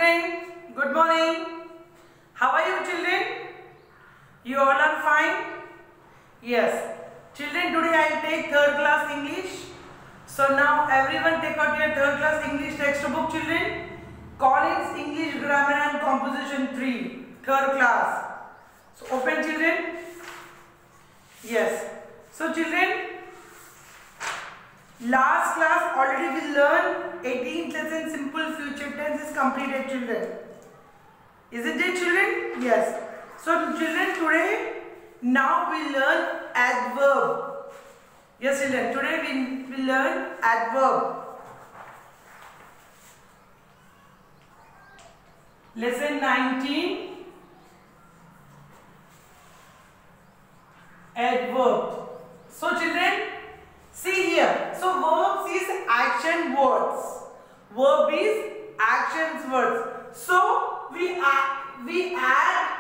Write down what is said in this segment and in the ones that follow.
children, good morning. How are you children? You all are fine? Yes. Children, today I will take third class English. So now everyone take out your third class English textbook children. Collins English Grammar and Composition 3, third class. So open children. Yes. So children, last class already we learned 18th lesson simple future tense is completed children. Isn't it children? Yes. So children, today now we learn adverb. Yes children, today we learn adverb. Lesson 19, adverb. So children, see here. So verbs is action words. Verb is actions words. So we add.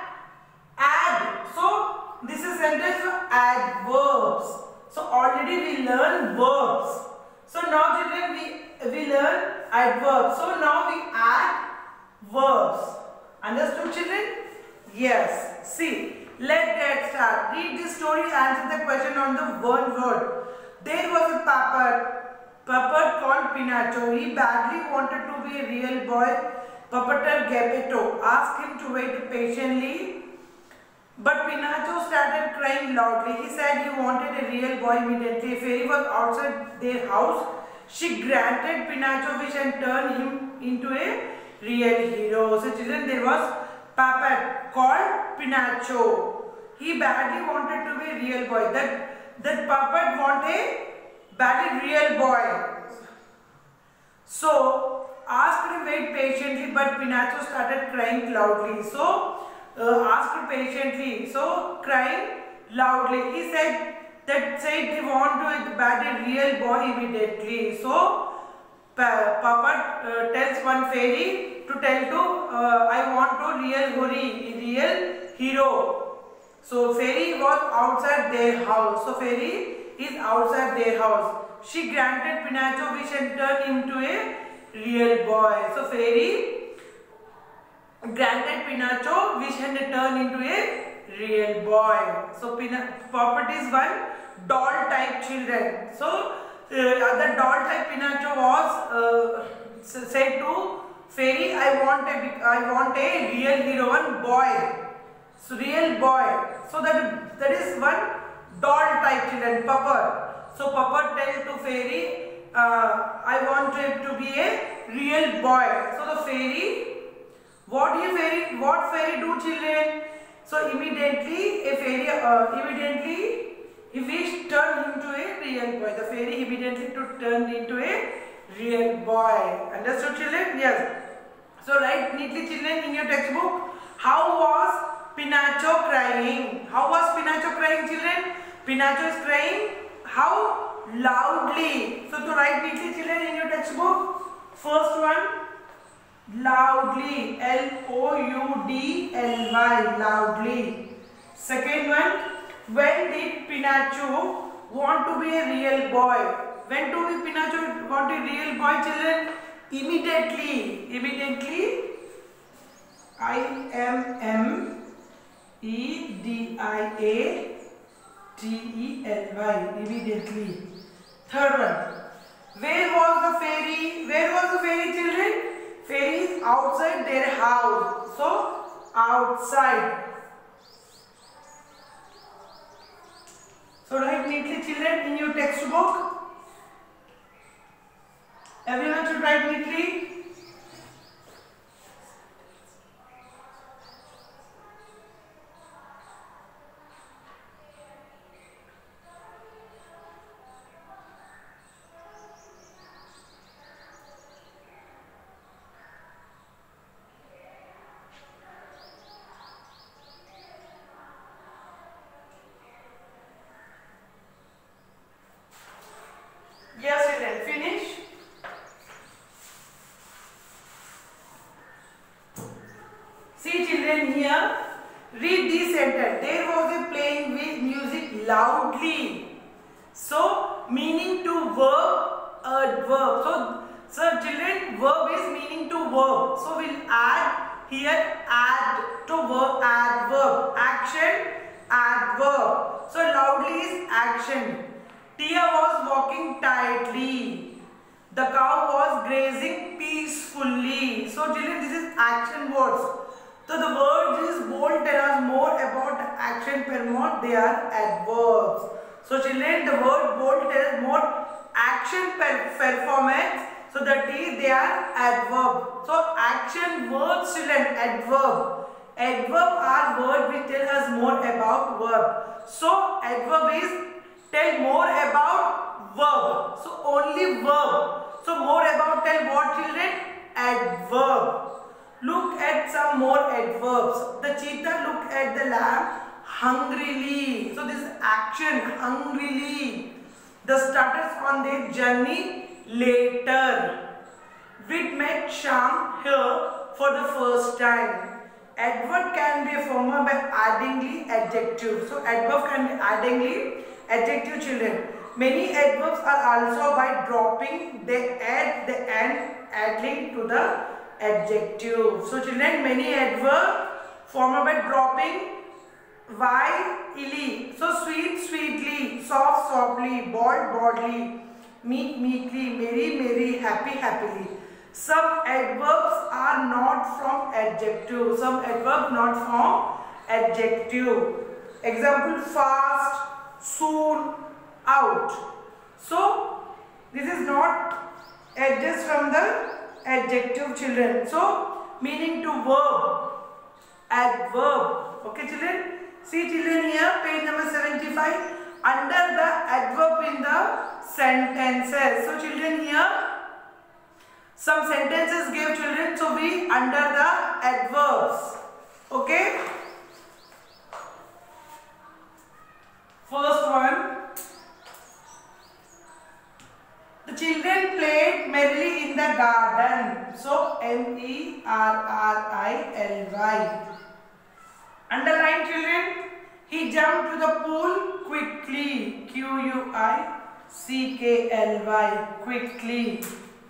So this is sentence for adverbs. So already we learn verbs. So now children we learn adverbs. So now we add verbs. Understood children? Yes. See, let's get started. Read this story, answer the question on the one word. There was a puppet called Pinocchio. He badly wanted to be a real boy. Puppeteer Geppetto asked him to wait patiently, but Pinocchio started crying loudly. He said he wanted a real boy immediately. A fairy was outside their house. She granted Pinocchio's wish and turned him into a real hero. So children, there was puppet called Pinocchio. He badly wanted to be a real boy. That puppet wanted a badly real boy. So asked him wait patiently, but Pinocchio started crying loudly. So asked patiently. So crying loudly. He said they want to badly real boy immediately. So puppet tells one fairy to tell to I want to real hero. So fairy was outside their house. So fairy is outside their house. She granted Pinocchio wish and turned him to a real boy. So fairy granted Pinocchio wish and turned into a real boy. So puppet is one doll type children. So the doll type Pinocchio was said to fairy, I want a real hero, one boy. So real boy. So that is one doll type children, puppet. So puppet tells to fairy, I want it to be a real boy. So the fairy, what fairy do children? So immediately he wished turn him to a real boy. The fairy immediately turned into a real boy. Understood children? Yes. So write neatly children in your textbook. How was Pinocchio crying? How was Pinocchio crying children? Pinocchio is crying. How? Loudly. So to write neatly children in your textbook. First one, loudly. Loudly. Loudly. Second one, when did Pinocchio want to be a real boy? When do Pinocchio want a real boy children? Immediately. Immediately. Immediately. Third one. Where was the fairy children? Fairy is outside their house. So outside. So write neatly children in your textbook. Everyone should write neatly. Yes, children, finish. See children here, read this sentence. There was a playing with music loudly. So meaning to verb, adverb. So So children, verb is meaning to verb. So we'll add here add to verb, adverb. Action, adverb. So loudly is action. Tia was walking tightly. The cow was grazing peacefully. So children, this is action words. So the words is bold tell us more about action performed. They are adverbs. So children, the word bold tells more action performance. So that is they are adverb. So action words children, adverb. Adverb are words which tell us more about verb. So adverb is tell more about verb. So only verb. So more about tell what children? Adverb. Look at some more adverbs. The cheetah looked at the lamb hungrily. So this is action, hungrily. The starters on their journey later. We met Sham here for the first time. Adverb can be formed by addingly adjective. So adverb can be addingly adjective children. Many adverbs are also by dropping. They add the end adding to the adjective. So children, many adverbs formed by dropping y, illy. So sweet, sweetly, soft, softly, bold, boldly, meek, meekly, merry, merry, happy, happily. Some adverbs are not from adjective. Some adverbs not from adjective. Example, fast, soon, out. So this is not adjust from the adjective children. So meaning to verb, adverb. Okay children. See children here, page number 75. Under the adverb in the sentences. So children here, some sentences gave children. So we under the adverbs. Okay. First one. The children played merrily in the garden. So merrily. Underline children. He jumped to the pool quickly. Quickly. Quickly.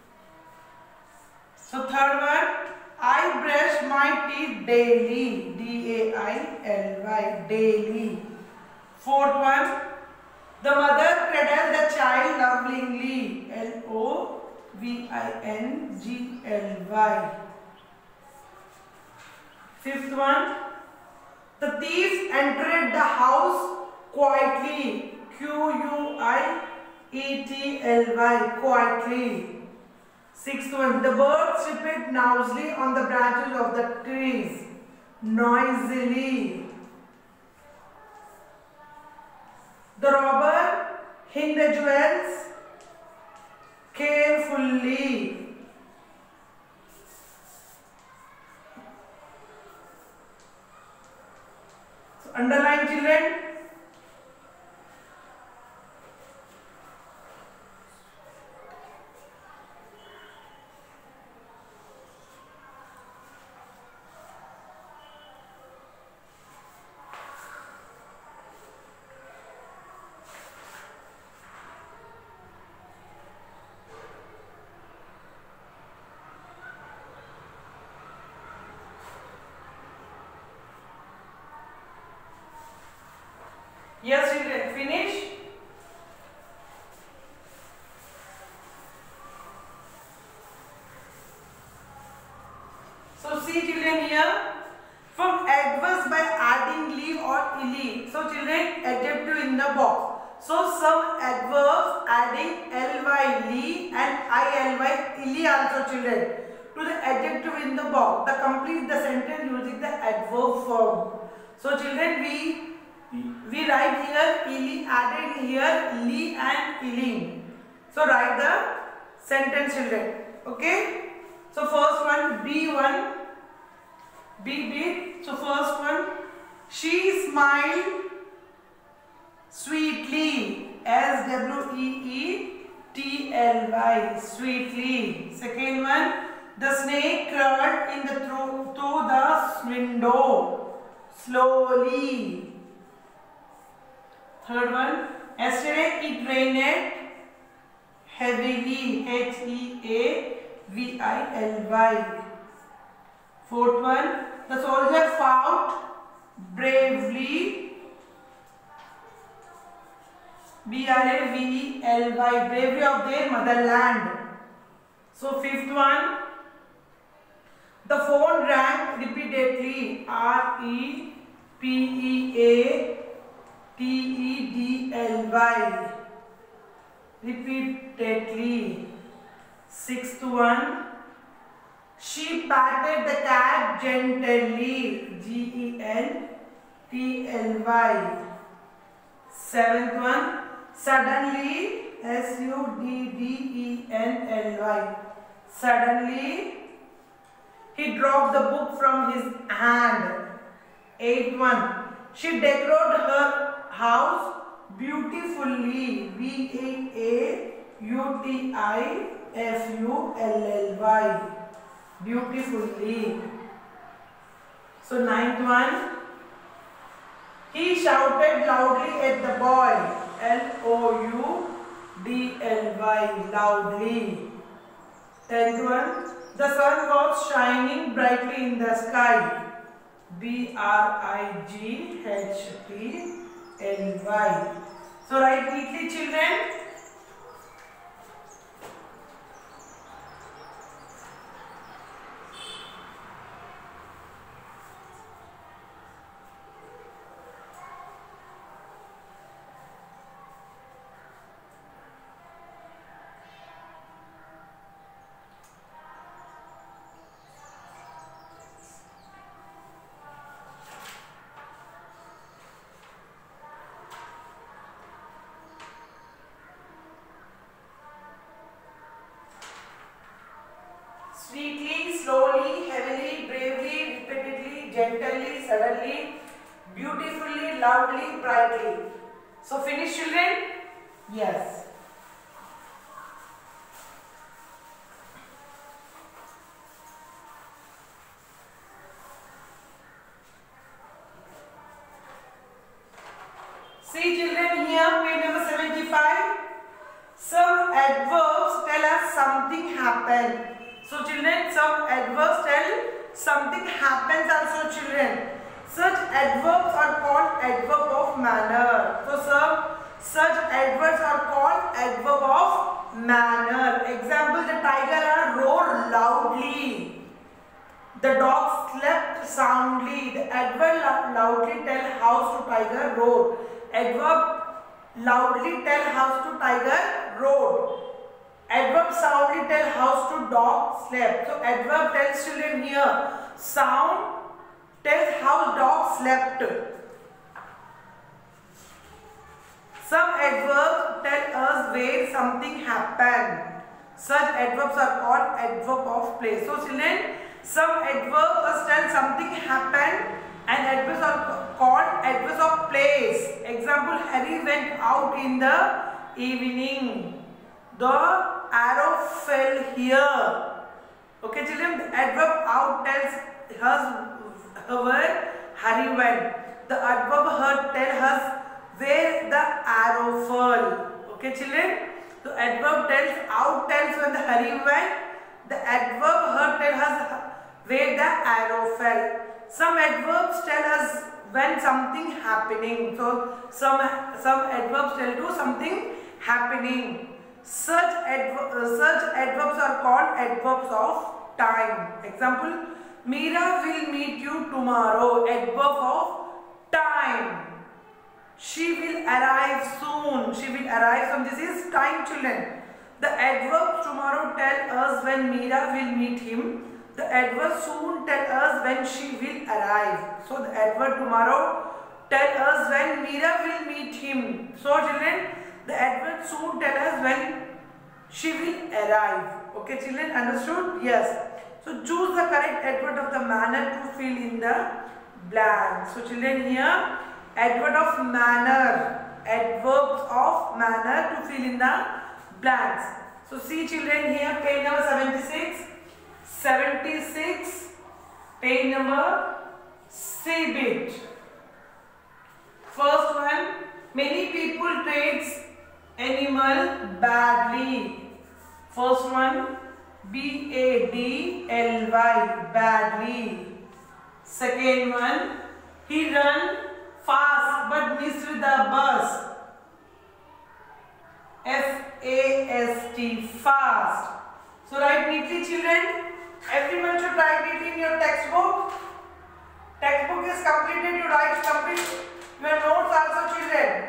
So third one. I brush my teeth daily. Daily. Daily. Fourth one. The mother cradled the child lovingly. Lovingly. Fifth one. The thief entered the house quietly. Quietly. Quietly. Sixth one. The birds chirped noisily on the branches of the trees. Noisily. The robber hid the jewels carefully. So underline children. Yes children, finish. So see children here, from adverbs by adding li or illy. So children, adjective in the box. So some adverbs adding ly, li and ily, illy also children to the adjective in the box. The complete the sentence using the adverb form. So children, we write here illy, added here li and illing. So write the sentence children. Okay. So first one, B1. B. So first one, she smiled sweetly. SWEETLY. Sweetly. Second one, the snake crawled in the through the window slowly. Third one, yesterday it rained heavily. HEAVY. V-I-L-Y. Fourth one, the soldier fought bravely, B-R-A-V-E-L-Y, bravery of their motherland. So fifth one, the phone rang repeatedly, R-E-P-E-A-T-E-D-L-Y, repeatedly. Sixth one, she patted the cat gently, G-E-N-T-L-Y. Seventh one, suddenly, S-U-D-D-E-N-L-Y, suddenly he dropped the book from his hand. Eighth one, she decorated her house beautifully, B-A-U-T-I-F-U-L-L-Y, beautifully. So ninth one, he shouted loudly at the boy, L-O-U-D-L-Y, loudly. Tenth one, the sun was shining brightly in the sky, B-R-I-G-H-T-L-Y. So write neatly, children. Sweetly, slowly, heavily, bravely, repeatedly, gently, suddenly, beautifully, loudly, brightly. So finish, children? Yes. See, children, here page number 75. Some adverbs tell us something happened. So children, some adverbs tell something happens also, children. Such adverbs are called adverb of manner. So such adverbs are called adverb of manner. Example, the tiger roared loudly. The dog slept soundly. The adverb loudly tell house to tiger roared. Adverb loudly tell house to tiger roared. Adverb soundly tell house to dog slept. So adverb tells children here. Sound tells how dog slept. Some adverbs tell us where something happened. Such adverbs are called adverb of place. So children, some adverbs tell something happened and adverbs are called adverbs of place. Example, Harry went out in the evening. The arrow fell here. Okay, children, the adverb out tells us where Harry went. The adverb her tells us where the arrow fell. Okay, children. So adverb tells out tells when the Harry went. The adverb her tells us where the arrow fell. Some adverbs tell us when something happening. So some adverbs tell you something happening. Such adverbs are called adverbs of time. Example, Meera will meet you tomorrow. Adverb of time. She will arrive soon. She will arrive soon. This is time, children. The adverb tomorrow tell us when Meera will meet him. The adverb soon tell us when she will arrive. So the adverb tomorrow tell us when Meera will meet him. So children, the adverb soon tell us when she will arrive. Okay, children, understood? Yes. So choose the correct adverb of the manner to fill in the blanks. So children, here adverb of manner, adverbs of manner to fill in the blanks. So see, children, here page number 76, page number C-bit. First one, many people treats animal badly. First one, badly, badly. Second one, he run fast but missed the bus. F-A-S-T, fast. So write neatly, children. Everyone should write neatly in your textbook. Textbook is completed, you write complete your notes also, children.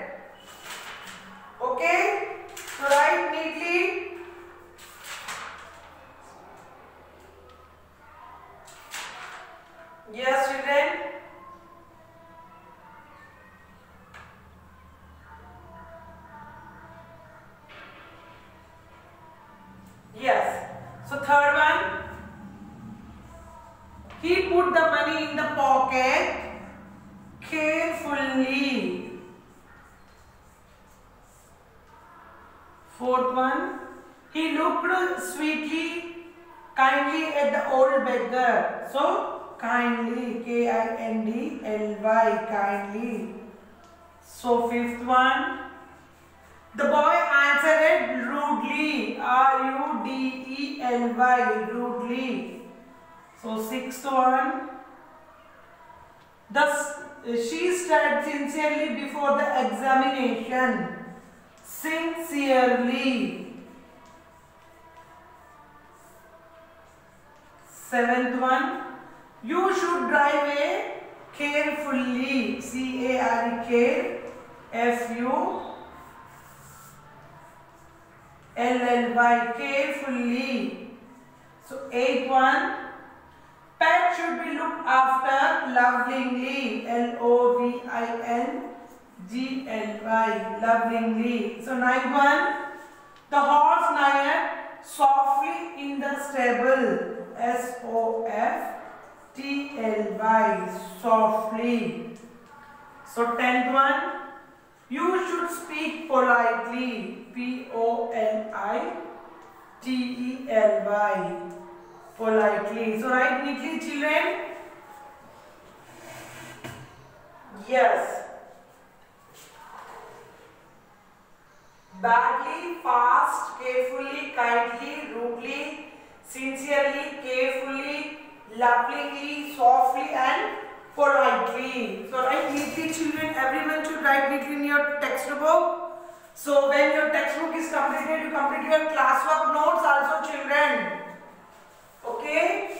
Okay? So write neatly. Yes, children. Yes. So third one. He put the money in the pocket carefully. Fourth one. He looked sweetly, kindly at the old beggar. So kindly, K-I-N-D-L-Y, kindly. So fifth one. The boy answered rudely, R-U-D-E-L-Y, rudely. So sixth one. Thus she studied sincerely before the examination. Sincerely. Seventh one. You should drive carefully, C-A-R-E, F-U-L-L-Y, carefully. So eighth one. Pet should be looked after lovingly, L-O-V-I-N-G-L-Y, lovingly. So ninth one. The horse neighed softly in the stable, S-O-F-T-L-Y, softly. So 10th one. You should speak politely, P-O-L-I-T-E-L-Y, politely. So write neatly, children. Yes. Badly, fast, carefully, kindly, rudely, sincerely, carefully, lovingly, softly and politely. So write neatly, children. Everyone should write neatly in your textbook. So when your textbook is completed, you complete your classwork notes also, children. Okay?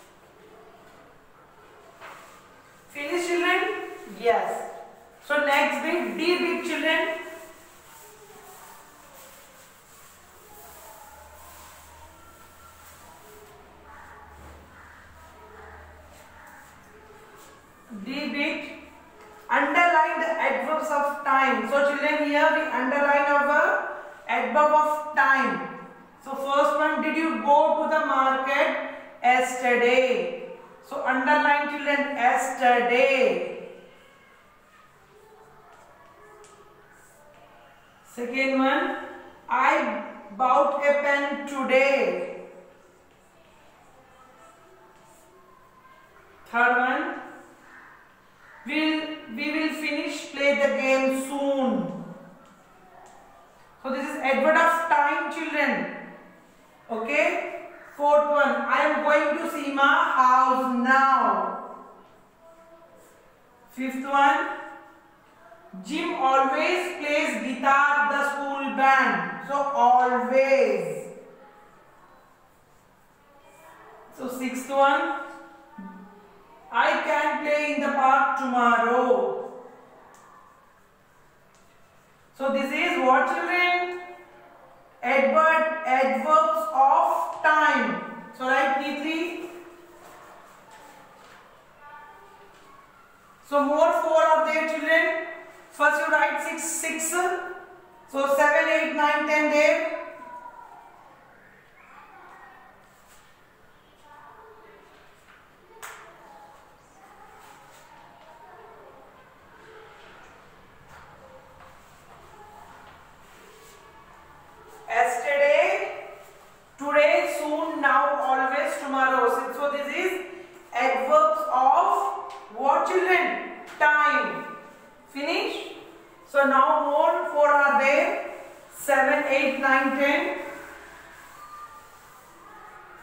Finish, children? Yes. So next bit, D bit, children. D bit, underline the adverbs of time. So children, here we underline our adverb of time. So first one, did you go to the market yesterday? So underline, children, yesterday. Second one, I bought a pen today. Third one, we will play the game soon. So this is adverb of time, children. Okay. Fourth one, I am going to Seema house now. Fifth one, Jim always plays guitar the school band. So always. So sixth one, I can play in the park tomorrow. So this is what, children? Adverbs of time. So write neatly. So more four are there, children. First you write six. So 7, 8, 9, 10 there. Yesterday, today, soon, now, always, tomorrow. So this is adverbs of what, children? Time. Finish. So now more four are there. 7, 8, 9, 10.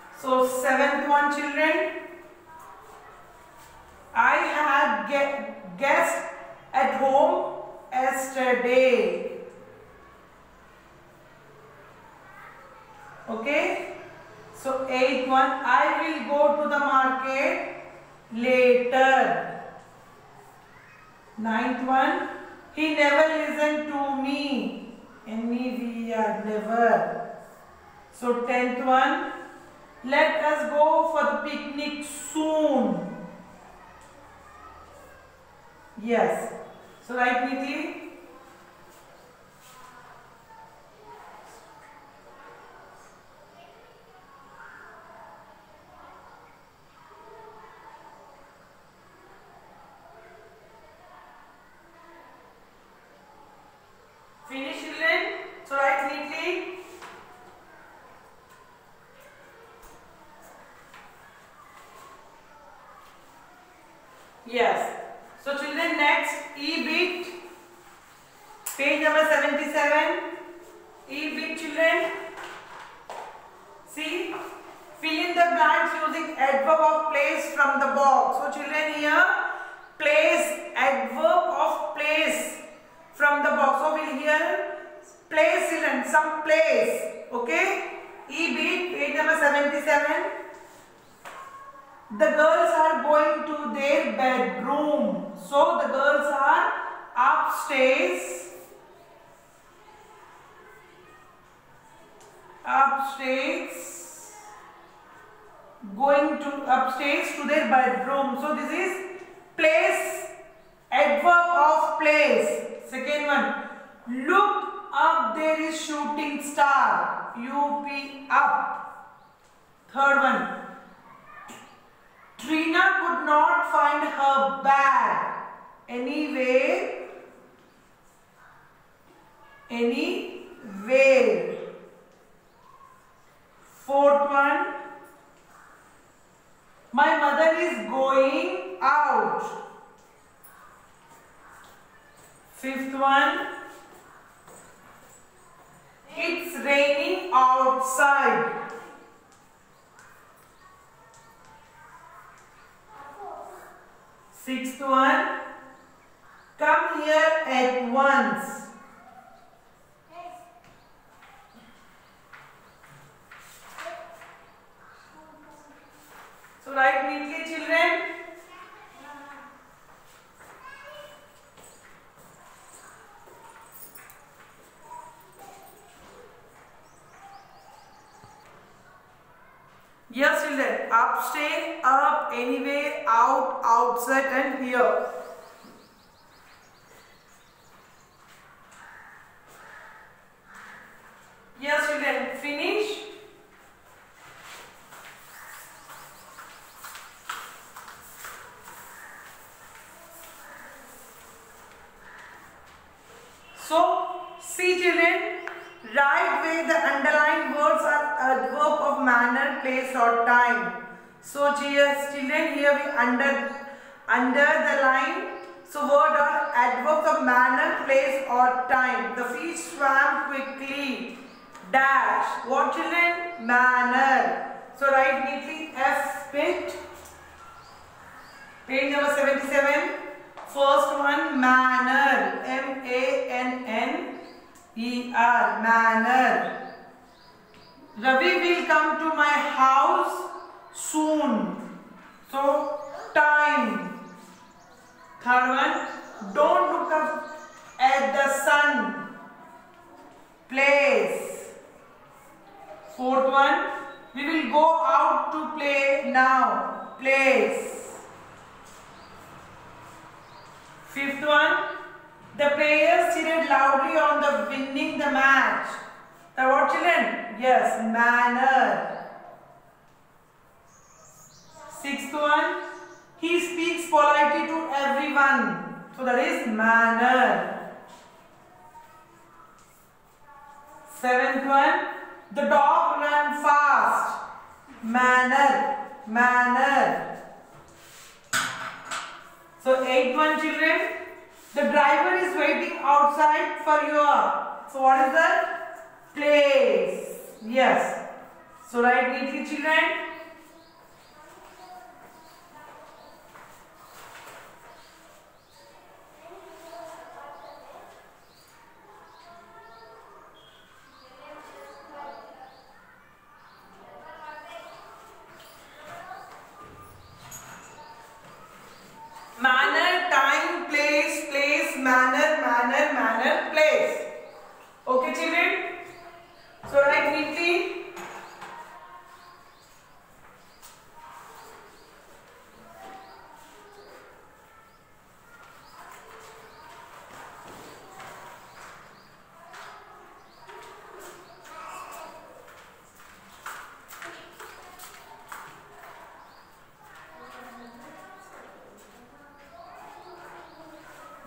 one, children. I had guest at home yesterday. Okay. So 8th one, I will go to the market later. 9th one, he never listened to me. N-E-V-E-R, never. So 10th one, let us go for the picnic soon. Yes. So write neatly. Finish, children. So write neatly. Yes. So children, next E-bit, page number 77. E-bit, children. See, fill in the blanks using adverb of place from the box. So children, here place, adverb of place from the box. So we'll here place, children, some place. Okay. E-bit, page number 77. The girls are going to their bedroom. So the girls are upstairs. Going to upstairs to their bedroom. So this is place, adverb of place. Second one, look up, there is shooting star. U-P, up. Third one, Trina could not find her bag anywhere. Fourth one, my mother is going out. Fifth one, it's raining outside. Sixth one, come here at once. So write neatly, children. Yes, children. Upstairs, up, anywhere, out, outside, and here. Yes, children. Finish. So, see, children. Write where the underlined words are adverb of manner, place or time. So children, here we under the line. So word are adverbs of manner, place or time. The fish swam quickly. Dash. What, children? Manner. So write neatly F-bit. Page number 77. First one, manner. M-A-N-N. E-R, manner. Ravi will come to my house soon. So, time. Third one, don't look up at the sun. Place. Fourth one, we will go out to play now. Place. Fifth one, the players cheered loudly on the winning the match. The what, children? Yes, manner. Sixth one, he speaks politely to everyone. So that is manner. Seventh one, the dog ran fast. Manner. Manner. So eighth one, children. The driver is waiting outside for you. So what is that? Place. Yes. So write neatly, children.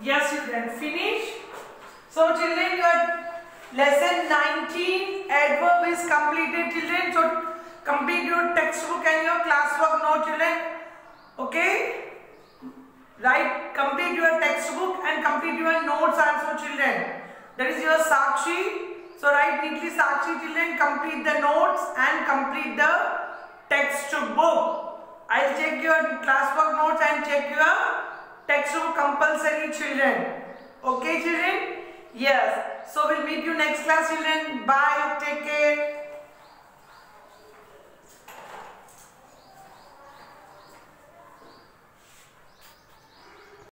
Yes, children, finish. So children, your lesson 19 adverb is completed, children. So complete your textbook and your classwork now, children. Okay? Right, complete your textbook and complete your notes also, children. That is your Sakshi. So write neatly Sakshi, children. Complete the notes and complete the textbook. I'll check your classwork notes and check your textbook compulsory, children. Okay, children? Yes. So we'll meet you next class, children. Bye. Take care.